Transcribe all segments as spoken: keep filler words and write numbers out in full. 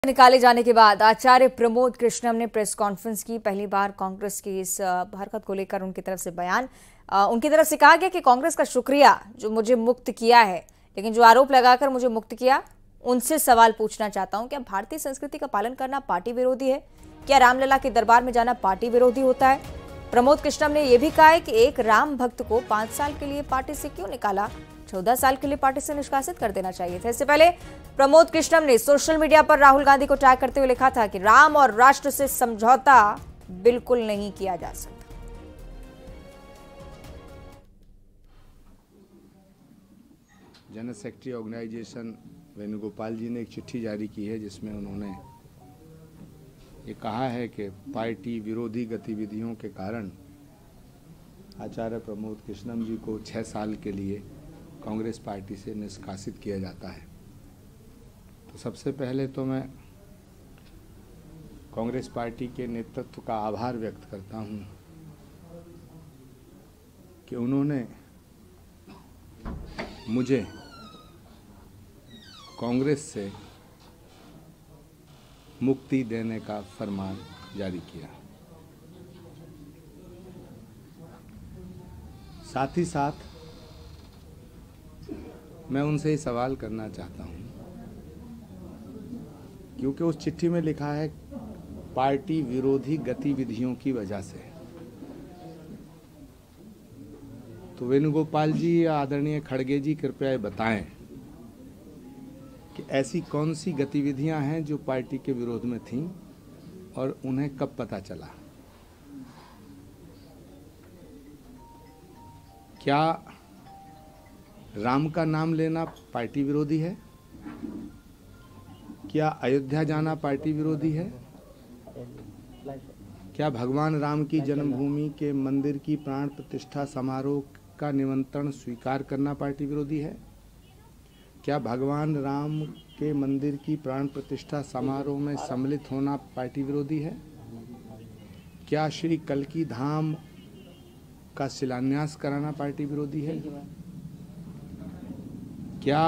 निकाले जाने के बाद आचार्य प्रमोद कृष्णम ने प्रेस कॉन्फ्रेंस की। पहली बार कांग्रेस की इस हरकत को लेकर उनकी तरफ से बयान। उनकी तरफ से कहा गया कि कांग्रेस का शुक्रिया जो मुझे मुक्त किया है, लेकिन जो आरोप लगाकर मुझे मुक्त किया उनसे सवाल पूछना चाहता हूं। क्या भारतीय संस्कृति का पालन करना पार्टी विरोधी है? क्या रामलला के दरबार में जाना पार्टी विरोधी होता है? प्रमोद कृष्णम ने यह भी कहा है कि एक राम भक्त को पांच साल के लिए पार्टी से क्यों निकाला, चौदह साल के लिए पार्टी से निष्कासित कर देना चाहिए था। इससे पहले प्रमोद कृष्णम ने सोशल मीडिया पर राहुल गांधी को टैग करते हुए लिखा था कि राम और राष्ट्र से समझौता बिल्कुल नहीं किया जा सकता। General secretary organisation Venugopal ji ने एक चिट्ठी जारी की है, जिसमें उन्होंने ये कहा है कि पार्टी विरोधी गतिविधियों के कारण आचार्य प्रमोद कृष्णम जी को छः साल के लिए कांग्रेस पार्टी से निष्कासित किया जाता है। तो सबसे पहले तो मैं कांग्रेस पार्टी के नेतृत्व का आभार व्यक्त करता हूं कि उन्होंने मुझे कांग्रेस से मुक्ति देने का फरमान जारी किया। साथ ही साथ मैं उनसे ही सवाल करना चाहता हूं, क्योंकि उस चिट्ठी में लिखा है पार्टी विरोधी गतिविधियों की वजह से। तो वेणुगोपाल जी या आदरणीय खड़गे जी कृपया बताएं कि ऐसी कौन सी गतिविधियां हैं जो पार्टी के विरोध में थीं और उन्हें कब पता चला। क्या राम का नाम लेना पार्टी विरोधी है? क्या अयोध्या जाना पार्टी विरोधी है? क्या भगवान राम की जन्मभूमि के मंदिर की प्राण प्रतिष्ठा समारोह का निमंत्रण स्वीकार करना पार्टी विरोधी है? क्या भगवान राम के मंदिर की प्राण प्रतिष्ठा समारोह में सम्मिलित होना पार्टी विरोधी है? क्या श्री कल्की धाम का शिलान्यास कराना पार्टी विरोधी है? क्या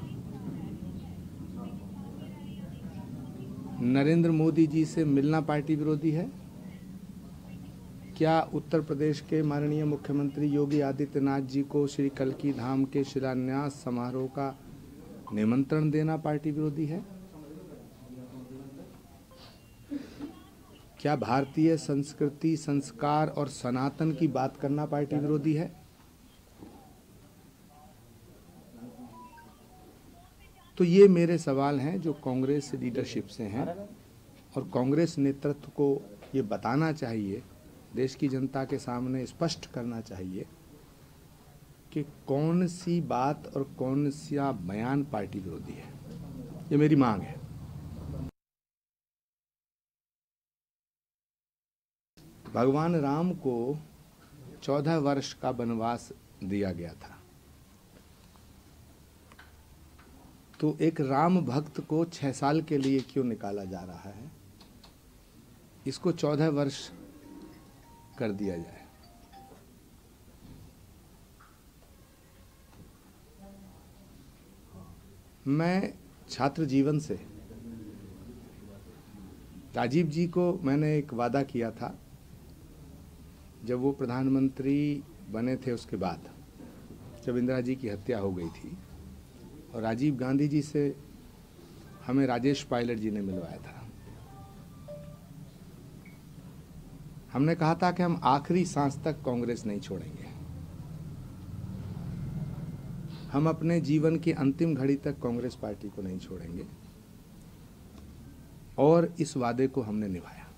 नरेंद्र मोदी जी से मिलना पार्टी विरोधी है? क्या उत्तर प्रदेश के माननीय मुख्यमंत्री योगी आदित्यनाथ जी को श्री कल्की धाम के शिलान्यास समारोह का निमंत्रण देना पार्टी विरोधी है? क्या भारतीय संस्कृति, संस्कार और सनातन की बात करना पार्टी विरोधी है? तो ये मेरे सवाल हैं जो कांग्रेस लीडरशिप से हैं, और कांग्रेस नेतृत्व को ये बताना चाहिए, देश की जनता के सामने स्पष्ट करना चाहिए कि कौन सी बात और कौन सा बयान पार्टी विरोधी है। ये मेरी मांग है। भगवान राम को चौदह वर्ष का वनवास दिया गया था, तो एक राम भक्त को छह साल के लिए क्यों निकाला जा रहा है? इसको चौदह वर्ष कर दिया जाए। मैं छात्र जीवन से राजीव जी को मैंने एक वादा किया था, जब वो प्रधानमंत्री बने थे उसके बाद, जब इंदिरा जी की हत्या हो गई थी और राजीव गांधी जी से हमें राजेश पायलट जी ने मिलवाया था। हमने कहा था कि हम आखिरी सांस तक कांग्रेस नहीं छोड़ेंगे, हम अपने जीवन की अंतिम घड़ी तक कांग्रेस पार्टी को नहीं छोड़ेंगे, और इस वादे को हमने निभाया।